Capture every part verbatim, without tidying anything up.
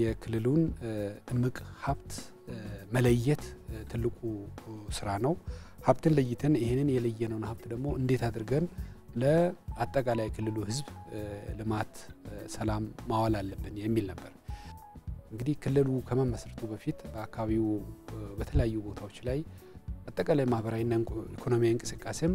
የክልሉን እምቅ ሀብት መለየት ትልቁ ስራ ነው። ሀብትን ለይተን ይሄንን የለየነውን ሀብት ደግሞ እንዴት አድርገን ለአጠቃላይ ክልሉ ህዝብ ልማት ሰላም ማዋል አለብን የሚል ነበር። እንግዲህ ክልሉ ከመመስረቱ በፊት በአካባቢው በተለያዩ ቦታዎች ላይ አጠቃላይ ማህበራዊና ኢኮኖሚያዊ እንቅስቃሴም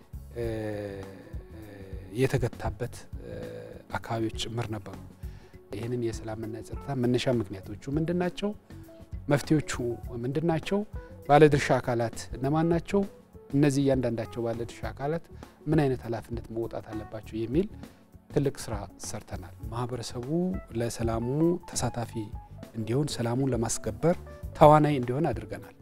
የተገታበት አካባቢዎች ጭምር ነበሩ። ይሄንን የሰላምና የጸጥታ መነሻ ምክንያቶቹ ምንድናቸው? መፍትሄዎቹ ምንድናቸው? ባለድርሻ አካላት እነማን ናቸው? እነዚህ እያንዳንዳቸው ባለድርሻ አካላት ምን አይነት ኃላፊነት መውጣት አለባቸው የሚል ትልቅ ስራ ሰርተናል። ማህበረሰቡ ለሰላሙ ተሳታፊ እንዲሆን ሰላሙን ለማስከበር ተዋናይ እንዲሆን አድርገናል።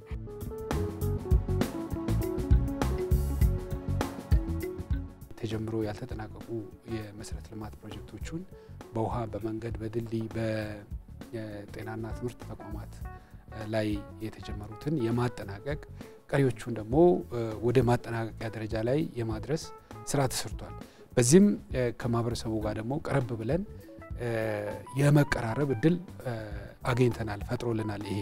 ተጀምሮ ያልተጠናቀቁ የመሰረተ ልማት ፕሮጀክቶችን በውሃ በመንገድ በድልድይ በጤናና ትምህርት ተቋማት ላይ የተጀመሩትን የማጠናቀቅ ቀሪዎቹን ደግሞ ወደ ማጠናቀቂያ ደረጃ ላይ የማድረስ ስራ ተሰርቷል። በዚህም ከማህበረሰቡ ጋር ደግሞ ቀረብ ብለን የመቀራረብ እድል አገኝተናል ፈጥሮልናል። ይሄ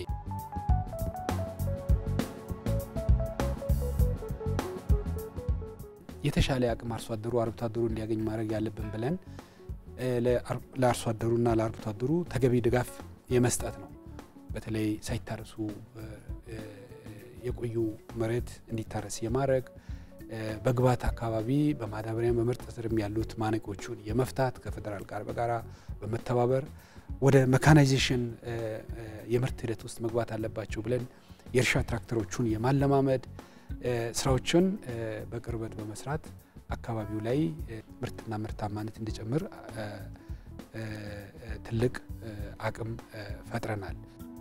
የተሻለ አቅም አርሶ አደሩ አርብቶ አደሩ እንዲያገኝ ማድረግ ያለብን ብለን ለአርሶ አደሩና ለአርብቶ አደሩ ተገቢ ድጋፍ የመስጠት ነው። በተለይ ሳይታረሱ የቆዩ መሬት እንዲታረስ የማድረግ በግባት አካባቢ በማዳበሪያ በምርጥ ዘርም ያሉት ማነቆቹን የመፍታት ከፌደራል ጋር በጋራ በመተባበር ወደ ሜካናይዜሽን የምርት ሂደት ውስጥ መግባት አለባቸው ብለን የእርሻ ትራክተሮቹን የማለማመድ ስራዎችን በቅርበት በመስራት አካባቢው ላይ ምርትና ምርታማነት እንዲጨምር ትልቅ አቅም ፈጥረናል።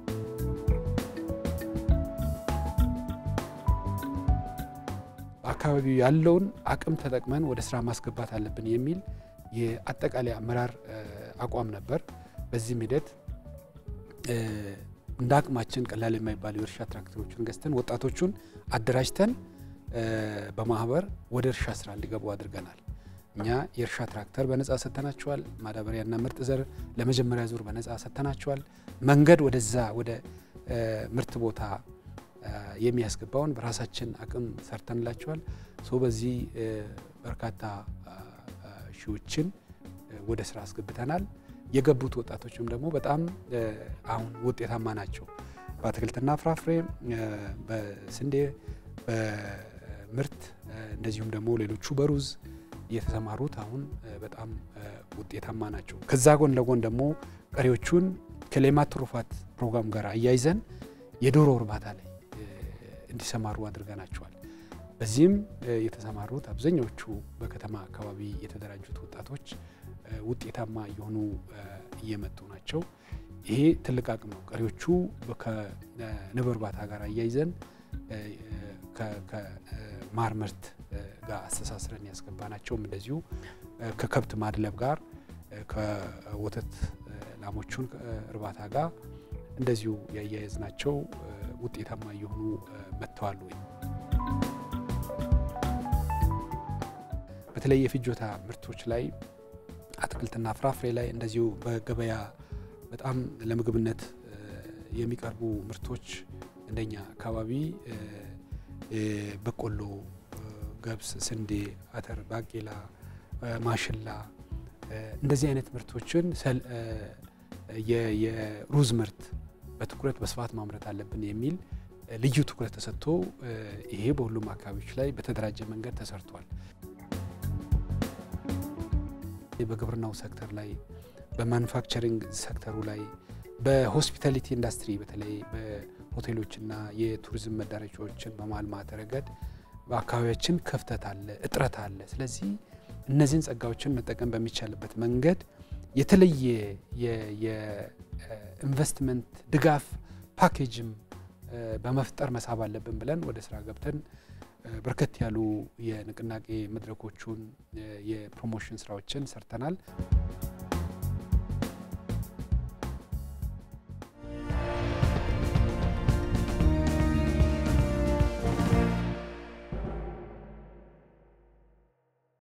አካባቢው ያለውን አቅም ተጠቅመን ወደ ስራ ማስገባት አለብን የሚል የአጠቃላይ አመራር አቋም ነበር። በዚህ ሂደት እንደ አቅማችን ቀላል የማይባሉ የእርሻ ትራክተሮችን ገዝተን ወጣቶቹን አደራጅተን በማህበር ወደ እርሻ ስራ እንዲገቡ አድርገናል። እኛ የእርሻ ትራክተር በነፃ ሰጥተናቸዋል። ማዳበሪያና ምርጥ ዘር ለመጀመሪያ ዙር በነፃ ሰጥተናቸዋል። መንገድ ወደዛ ወደ ምርት ቦታ የሚያስገባውን በራሳችን አቅም ሰርተንላቸዋል። ሶ በዚህ በርካታ ሺዎችን ወደ ስራ አስገብተናል። የገቡት ወጣቶችም ደግሞ በጣም አሁን ውጤታማ ናቸው። በአትክልትና ፍራፍሬ በስንዴ በምርት እንደዚሁም ደግሞ ሌሎቹ በሩዝ የተሰማሩት አሁን በጣም ውጤታማ ናቸው። ከዛ ጎን ለጎን ደግሞ ቀሪዎቹን ከሌማት ትሩፋት ፕሮግራም ጋር አያይዘን የዶሮ እርባታ ላይ እንዲሰማሩ አድርገናቸዋል። በዚህም የተሰማሩት አብዛኞቹ በከተማ አካባቢ የተደራጁት ወጣቶች ውጤታማ የሆኑ እየመጡ ናቸው። ይሄ ትልቅ አቅም ነው። ቀሪዎቹ ከንብ እርባታ ጋር አያይዘን ከማር ምርት ጋር አስተሳስረን ያስገባናቸውም እንደዚሁ ከከብት ማድለብ ጋር ከወተት ላሞቹን እርባታ ጋር እንደዚሁ ያያይዝናቸው ውጤታማ የሆኑ መጥተዋል። በተለይ የፍጆታ ምርቶች ላይ አትክልትና ፍራፍሬ ላይ እንደዚሁ በገበያ በጣም ለምግብነት የሚቀርቡ ምርቶች እንደኛ አካባቢ በቆሎ፣ ገብስ፣ ስንዴ፣ አተር፣ ባቄላ፣ ማሽላ እንደዚህ አይነት ምርቶችን የሩዝ ምርት በትኩረት በስፋት ማምረት አለብን የሚል ልዩ ትኩረት ተሰጥቶ ይሄ በሁሉም አካባቢዎች ላይ በተደራጀ መንገድ ተሰርቷል። በግብርናው ሴክተር ላይ በማኑፋክቸሪንግ ሴክተሩ ላይ በሆስፒታሊቲ ኢንዱስትሪ በተለይ በሆቴሎችና የቱሪዝም መዳረሻዎችን በማልማት ረገድ በአካባቢያችን ክፍተት አለ፣ እጥረት አለ። ስለዚህ እነዚህን ጸጋዎችን መጠቀም በሚቻልበት መንገድ የተለየ የኢንቨስትመንት ድጋፍ ፓኬጅም በመፍጠር መሳብ አለብን ብለን ወደ ስራ ገብተን በርከት ያሉ የንቅናቄ መድረኮቹን የፕሮሞሽን ስራዎችን ሰርተናል።